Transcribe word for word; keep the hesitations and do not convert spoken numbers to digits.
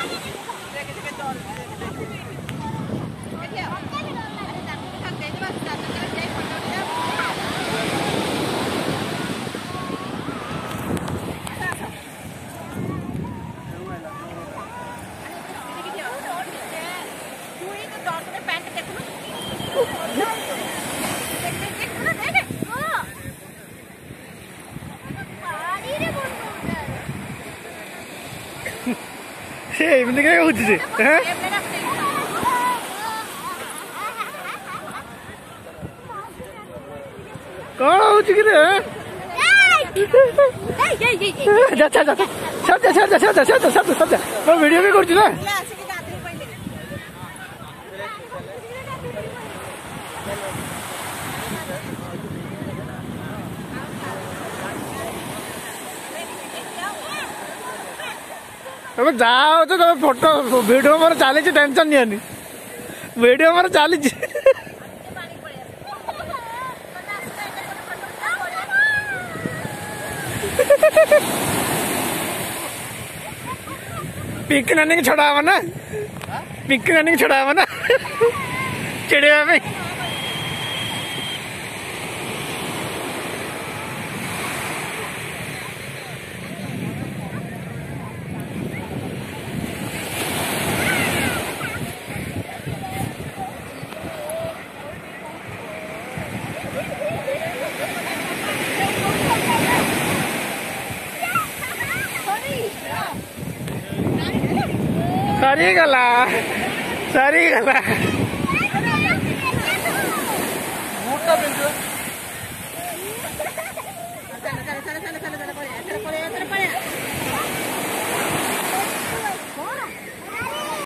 एमती क्या हो कौन हो कि वीडियो भी कर जाओ तो तुम फोटो वीडियो मोर चली टेंशन नहीं वीडियो मोर चली पिक नानी छड़ा ना पिक नानी छड़ा ना चिड़िया में सरी गला सरी गला।